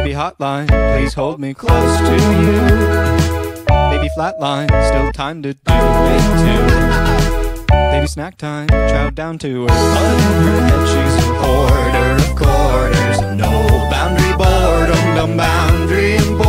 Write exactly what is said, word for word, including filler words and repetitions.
Baby hotline, please hold me close to you. Baby flatline, still time to do it too. Baby snack time, chow down to her. Under her head she's a hoarder of quarters. No boundary boredom, no boundary and boredom.